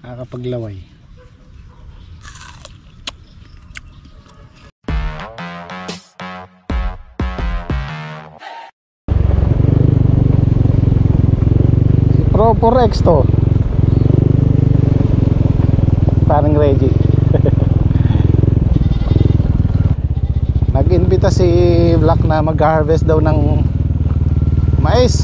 Nakakapaglaway. Pro 4X to. Parang Reggie. Nag-invita si Black na mag-harvest daw ng mais.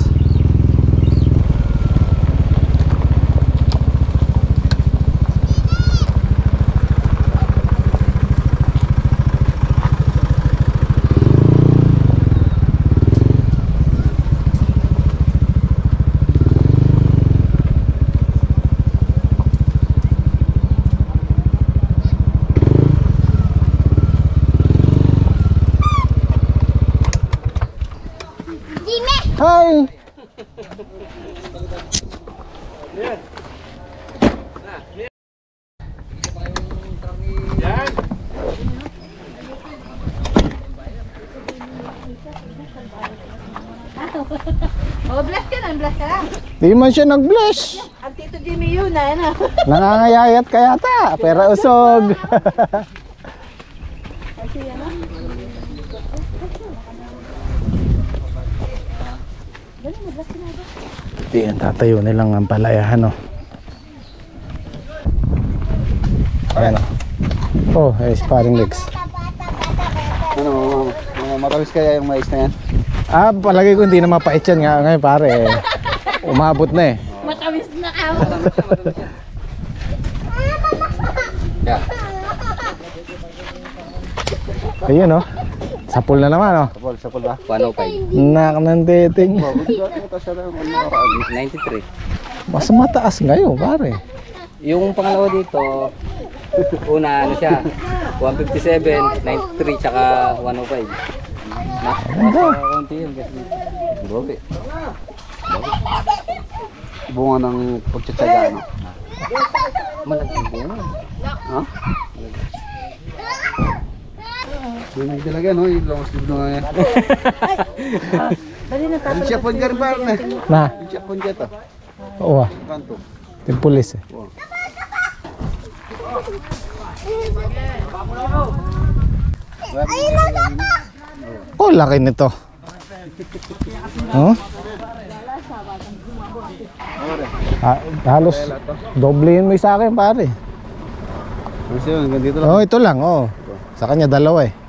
Hi! Oh, bless ka lang, bless ka lang. Di man siya nag-bless. Ang Tito Jimmy yun, ano? Nangangayayat ka yata, pero usog. Di yan, tatayo nilang ang palayahan, oh. Ayan, oh. Oh, ay sparring legs. Ano, matamis kaya yung mais na yan? Ah, palagay ko hindi na mapait yan nga ngayon, pare. Umabot na eh. Matamis na ako. Yeah. Ayun, oh. Sapul na naman, oh. Sapol ba? 105. Nak ng dating. 93. Mas mataas ngayon, pare. Yung pangalawa dito, una ano siya, 157, 93, tsaka 105. Mas konti yun kasi. Grabe. Bunga ng pagtsatsaga, ano? Malaging bunga. Ha? Yung nagdalaga, no? Yung long sleeve na nga yan. Yung siyapon ka rin pa rin eh. Na, Yung siyapon ka ito. oo ah. Kanto. Yung pulis eh. Wow. Oh, laki nito. Oh? Halos doblehin mo yung sa akin, pare. Kasi yun, hanggang dito lang. Oh, ito lang, oh. Sa kanya dalawa eh.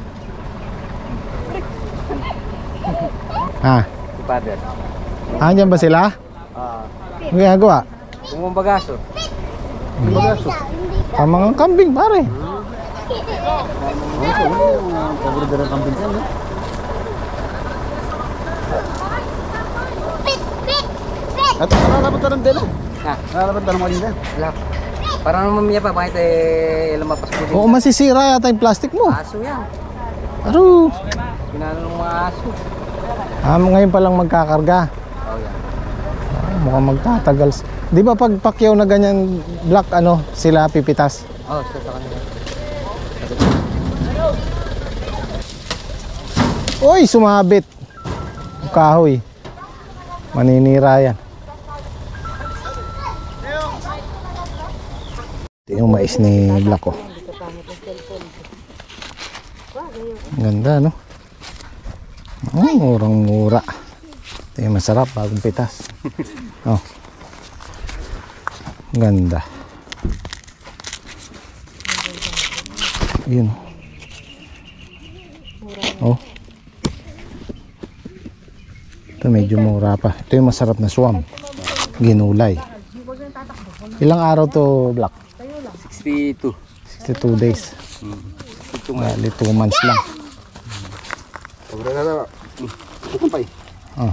Ha? Si Father. Andyan ba sila? Ang ginagawa? Yung bagaso. Yung bagaso. Mga kambing, pare. Paborito ng kambing yan, no? At nalalapat na ng dela. Ha? Nalalapat na ng mga dila. Wala. Parang mamaya pa, bakit lumapas po din. Oo, masisira yata yung plastic mo. Aso yan. Aro. Pinano ng mga aso. Ngayon pa lang magkakarga. Oh, yan. Mukhang magtatagal. Di ba pag pakyaw na ganyan black, ano, sila pipitas? Oh, sa kanila. Uy, sumabit. Kahoy. Maninira yan. Ito yung mais ni Black, oh. Ganda, no? Oh, murang-mura. Ito yung masarap, bagong pitas. Oh. Ganda. Yun. Oh. Ito medyo mura pa. Ito yung masarap na swam. Ginulay. Ilang araw to, Black? 62. 62 days. Bali 2 months lang. Sobrang na. Kumpay. Oh.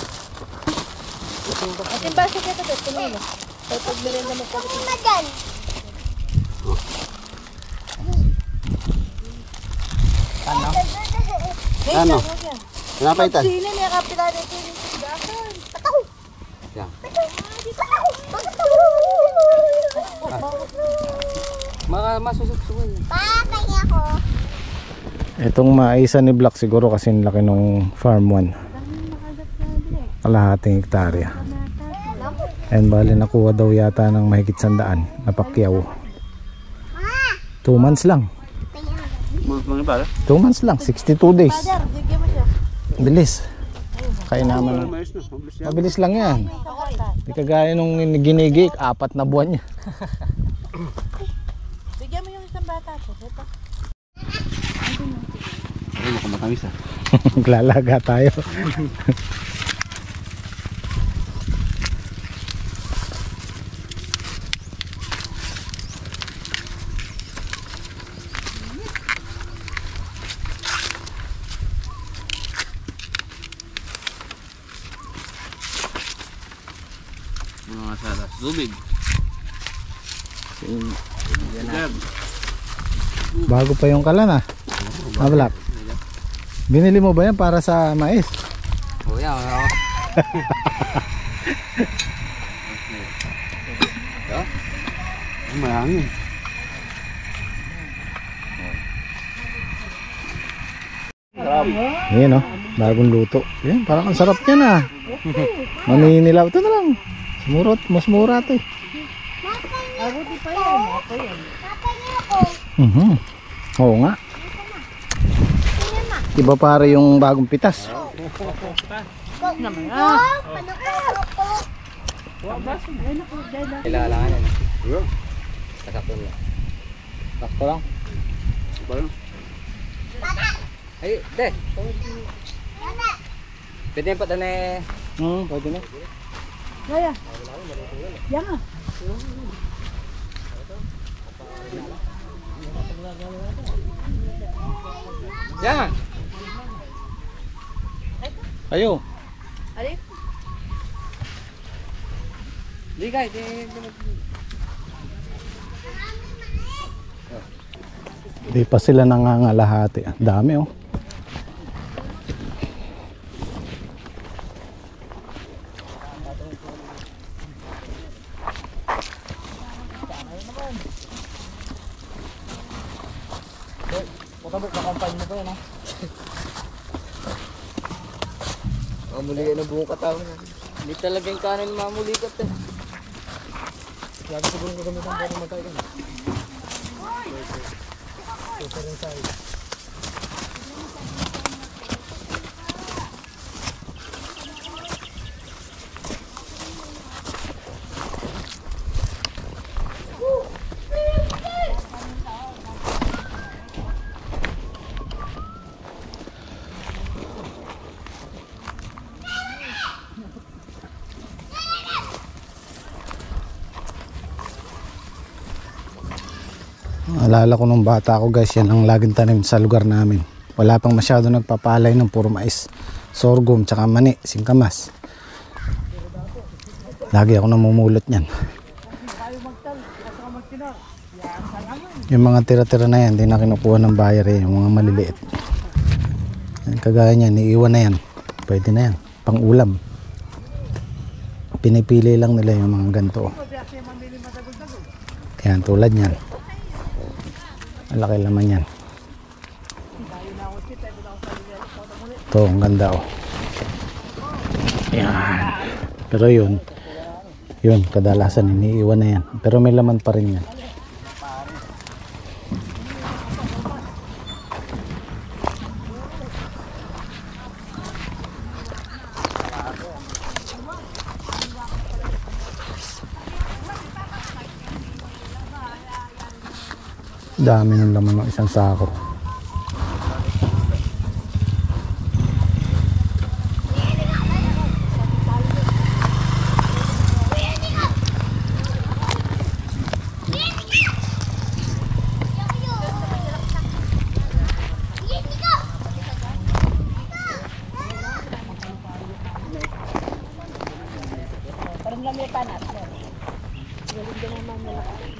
At yung basa kita to, tumino. Pag pagmerenda mo po. Madan. Ano? Pinapaitan? Sino niya kapitan ito yung sigasan? Pataw! Yan. Masusok-sukan. Patay ako. Itong maisa ni Black siguro kasi laki nung farm 1. Kalahating hektarya. Ayun, bali nakuha daw yata ng mahigit 100 na pakyaw. 2 months lang. Mga pala? 2 months lang, 62 days. Father, bigyan mo siya. Bilis. Kaya naman. Mayos na. Mabilis yan. Mabilis lang yan. Di kagaya nung ginigik, 4 na buwan niya. Bigyan mo yung isang bata po. Ito. Ay, mukhang matamis ah. Maglalaga tayo. Mga salas. Tubig. Yan. Bago pa yung kalan ah. Black. Binili mo ba yan para sa mais? Oh, yan. Mahangin. Ayan o, bagong luto. Ayan, parang ang sarap yan ah. Maninilaw. Ito na lang. Sumurot, mas mura ito eh. Abuti pa yan. Ako yan. Oo nga. Iba pare yung bagong pitas. Naman ah. Kailangan yan. Kasapon lang. Sakto lang. Ay, de. Pwede pa doon eh. Pwede na. Gaya. Yan ah. Yan. Ayo. Alin? Di guys, Di pa sila nangangalahati. Ang dami oh. Matabok na kampanya mo pa yan ha. Mamulian ang buong katawan. Hindi talaga yung kanin mamulikat eh. Lagi siguro gagamitan para magkain. Alala ko nung bata ako guys, yan ang laging tanim sa lugar namin. Wala pang masyado nagpapalay ng puro mais, sorghum, tsaka mani, singkamas. Lagi ako namumulot niyan. Yung mga tira-tira na yan, hindi na kinukuha ng buyer eh, yung mga maliliit. Yan, kagaya niyan, iiwan na yan. Pwede na yan, pang ulam. Pinipili lang nila yung mga ganito. Yan, tulad niyan. Malaki laman yan. Ito, ang ganda oh. Yan. Pero yun, kadalasan iniiwan na yan. Pero may laman pa rin yan. Dami ng laman ng isang sako. Parang lamay panat. Galing din naman nila.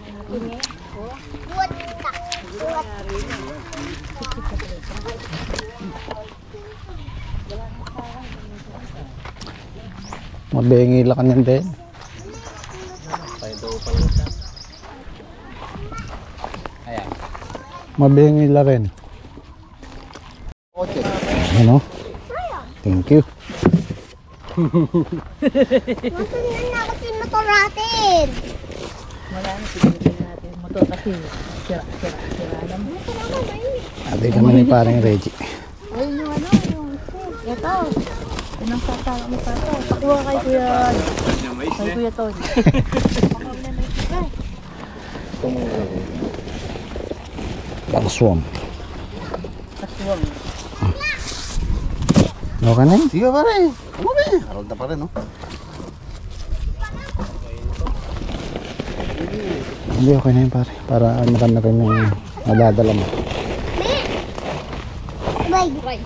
Buat kita. Buat. Mabengi lang kanyan din. Ayan. Mabengi la rin. Ano? Thank you. motor natin. Wala na, siguro natin yung motor kasi sira naman. Ate kami ni parang Reggie. Ayun yung ano, yung Ito. Anong sasama mo pa ito? Pakuha kay Kuya. Kay Kuya Tony. Bangswam. Kaswang. Okay na yun. Sige pare. Ano ba eh? Aral na pa rin, no? Hindi, okay na yun pare. Para marami rin yung nadadala mo. Bye.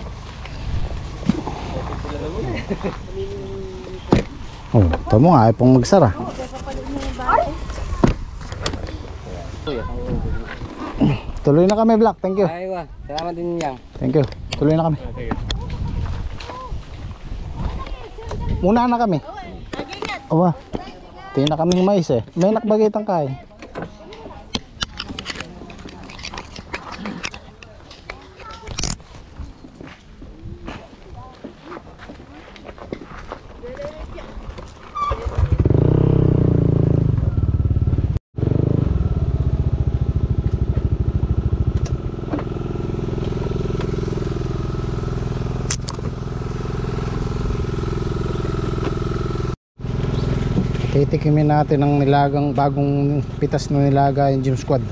Oh, ito mo nga, ay pong magsara. Tuloy na kami, Black. Thank you. Aywa, salamat din yang. Thank you. Tuloy na kami. Muna na kami. Aba, tingin na kami ng mais eh. May nakbagitang kain. Titikimin natin ang nilagang bagong pitas na nilaga yung Gym Squad.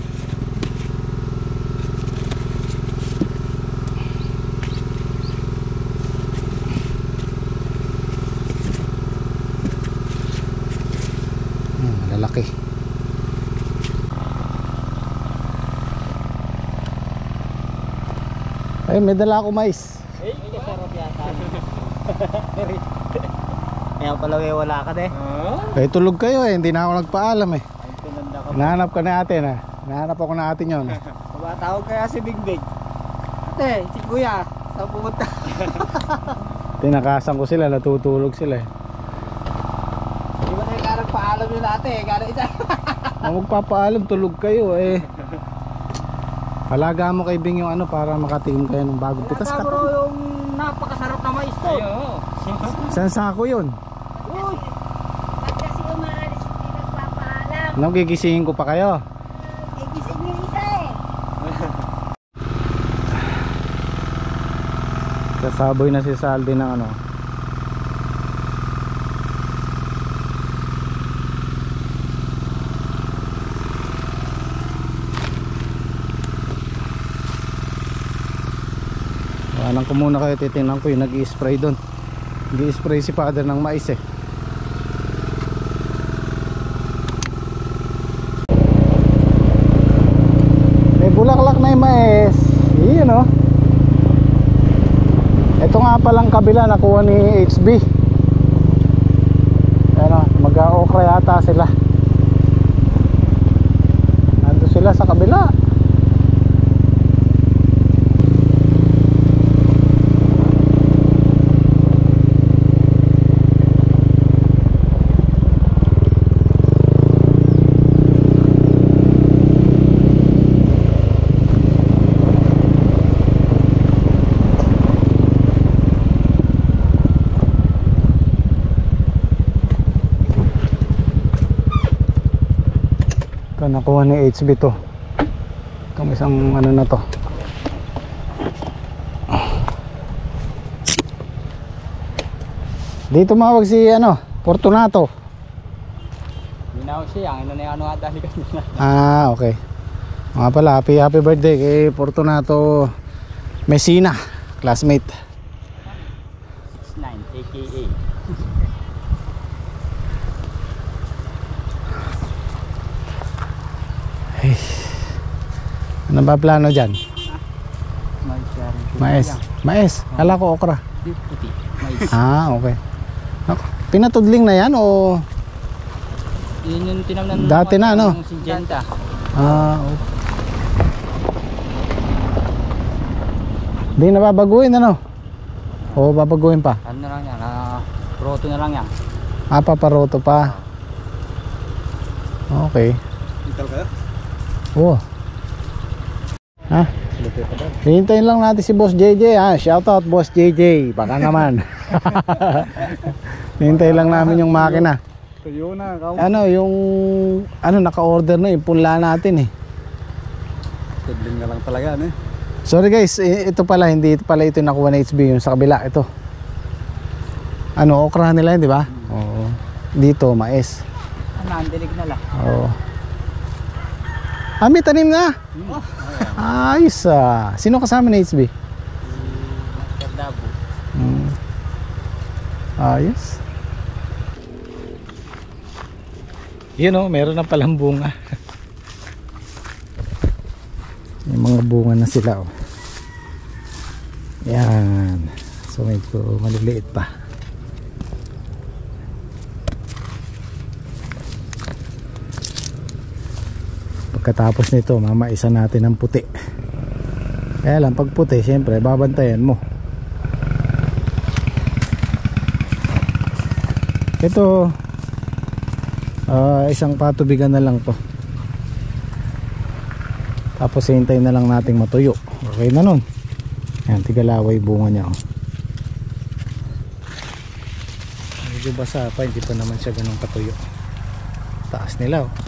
Malalaki. Ay, may dala ako mais. Eh, kasarap yata. Kaya pala wala ka de. Eh, tulog kayo eh, hindi na ako nagpaalam eh. Hinahanap ka na atin eh. Hinahanap ako na atin yun. Tumatawag kaya si Big Big. Ate, si Kuya, saan pumunta? Tinakasan ko sila, natutulog sila eh. Di ba tayo karang paalam yun ate? Kaya isa. Magpapaalam, tulog kayo eh. Palaga mo kay Bing yung ano para makatingin kayo ng bagong pitas ka. Bro, yung napakasarap na mais to. Saan sako yun? Ba't kasi umalis, hindi nagpapaalam. Nung gigisingin ko pa kayo. Eh, gising yung isa eh. Kasaboy na si Saldi ng ano. Anong ko muna kayo, titingnan ko yung nag-i-spray doon. Nag-i-spray si father ng mais eh. May bulaklak na yung mais. Iyon oh. Ito nga palang kabila nakuha ni HB. Ano, mag-okra yata sila. Nandun sila sa kabila. Ito nakuha ni HB to. Itong isang ano na to. Dito mawag si ano, Fortunato. Hindi na ako siya, ang ino na yung ano nga dali kanina. Ah, okay. Mga pala, happy birthday kay Fortunato Messina, classmate. 9 aka. Hey. Ano ba plano dyan? Mais. Mais. Kala ko okra. Puti. Mais. Ah, okay. Pinatudling na yan o? Yun yung tinamnan Dati na, no? Si Genta. Ah, okay. Hindi na babaguhin ano? O babaguhin pa? Ano na lang yan, proto na lang yan. Ah, paparoto pa. Okay. Ital ka? Oh. Ha? Hintayin lang natin si Boss JJ ha. Shoutout Boss JJ. Baka naman. Hintayin lang namin yung makina. Tuyo na, kau. Ano, yung naka-order na yung punla natin eh. Tudling na lang talaga, eh. Sorry guys, ito pala, hindi ito pala ito yung nakuha na HB, yung sa kabila, ito. Ano, okra nila yun, di ba? Oo. Dito, mais. Nandilig na lang. Oo. May tanim na. Ayos ah. Sino kasama na HB? Kadabo. Ayos. Yun o, meron na palang bunga. May mga bunga na sila o. Yan. So medyo maliliit pa. Pagkatapos nito, mamaisa natin ang puti. Kaya lang, pag puti, syempre, babantayan mo. Ito, isang patubigan na lang to. Tapos, hintayin na lang nating matuyo. Okay na nun. Yan, tigalaway bunga niya. Oh. Medyo basa pa, hindi pa naman siya ganun katuyo. Taas nila, oh.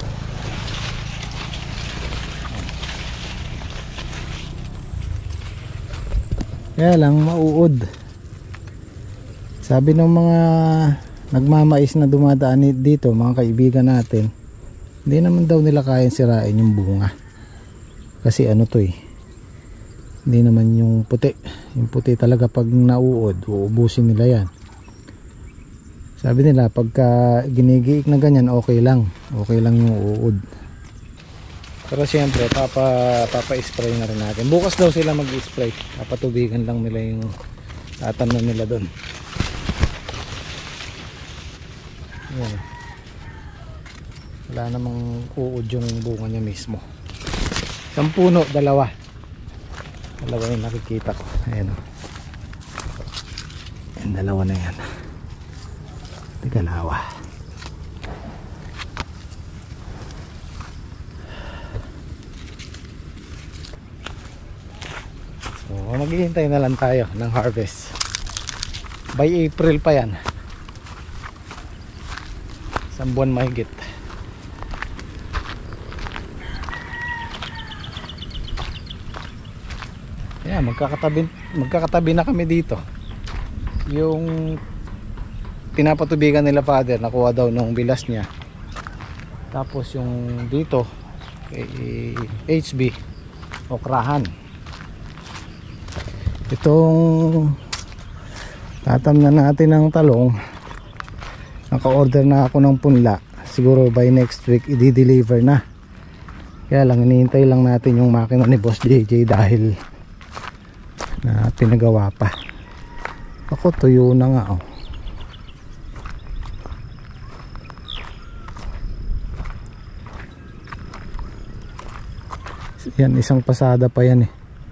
Kaya lang mauud. Sabi ng mga nagmamais na dumadaan dito, mga kaibigan natin, hindi naman daw nila kayang sirain yung bunga. Kasi ano to eh, hindi naman yung puti. Yung puti talaga pag nauud, uubusin nila yan. Sabi nila pagka ginigiik na ganyan, okay lang. Okay lang yung uud. Pero siyempre papa-spray na rin natin. Bukas daw sila mag-spray. Papatubigan lang nila yung tatamnan nila doon. Yan. Wala namang uod yung bunga niya mismo. Isang puno, dalawa yung nakikita ko. Ayan o. Yan, dalawa na yan. Tigalawa. So, maghihintay na lang tayo ng harvest. By April pa yan. Isang buwan mahigit. Yan, magkakatabi na kami dito. Yung pinapatubigan nila father, nakuha daw nung bilas niya. Tapos yung dito HB okrahan. Itong tatamnan natin ng talong, naka-order na ako ng punla. Siguro by next week i-deliver na. Kaya lang hinihintay lang natin yung makina ni Boss JJ dahil na pinagawa pa. Ako tuyo na nga oh. Yan, isang pasada pa yan eh.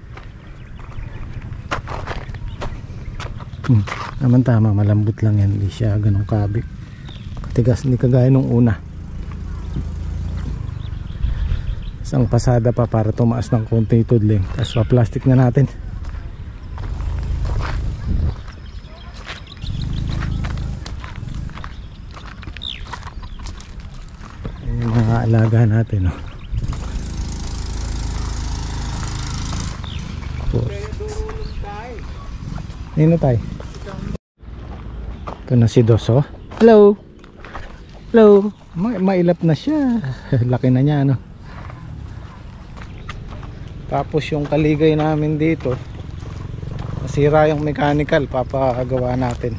Naman tama, malambot lang yan. Hindi siya ganun kabig. Katigas, hindi kagaya nung una. Isang pasada pa para tumaas ng konti tudling. Tapos pa-plastic na natin. Yan yung mga alaga natin oh. Nino tayo? Ito na si Doso. Hello. Hello. Mailap na siya. Laki na niya ano. Tapos yung kaligay namin dito, nasira yung mechanical, papagawa natin.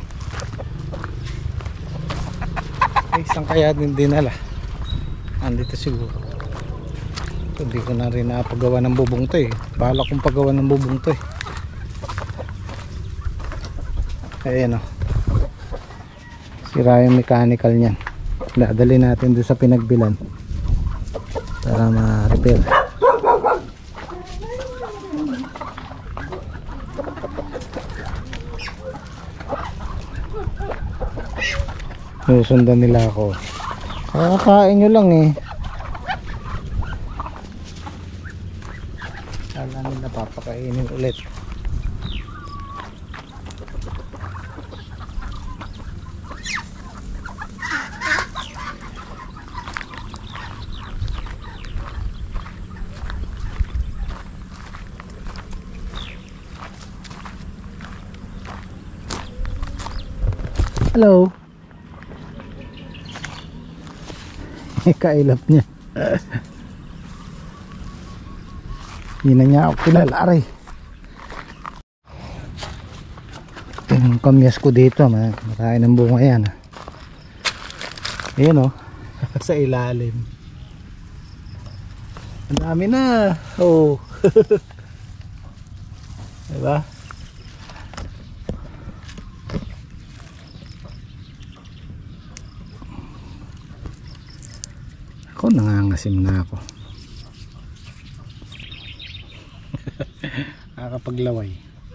Isang kaya din dinala. Andito siguro. Hindi ko na rin napagawa ng bubong to eh. Bahala kong pagawa ng bubong to eh. Ayan o. Sira yung mechanical niyan. Dadali natin doon sa pinagbilan para ma-repair. Susundan nila ako. Kakakain nyo lang eh. Kala nila papakainin ulit. Hello. Kailap niya. Hindi na niya ako kilala rin. Yung kamyas ko dito, makain ng bunga yan. Ayan o. Sa ilalim. Ang dami na. Oh. Diba? Ako nangangasim na ako. Nakakapaglaway.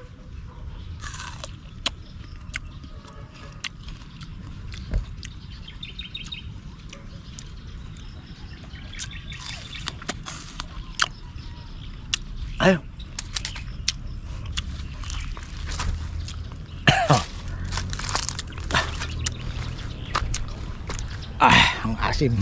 Ayaw. Ang asim.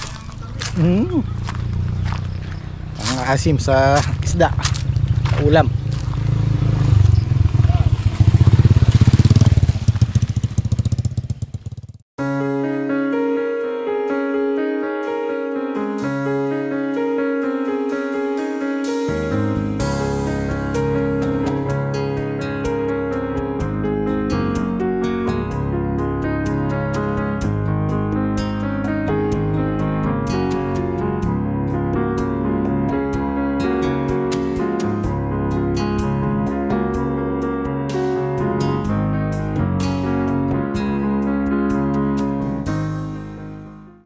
Ang asim sa isda, sa ulam.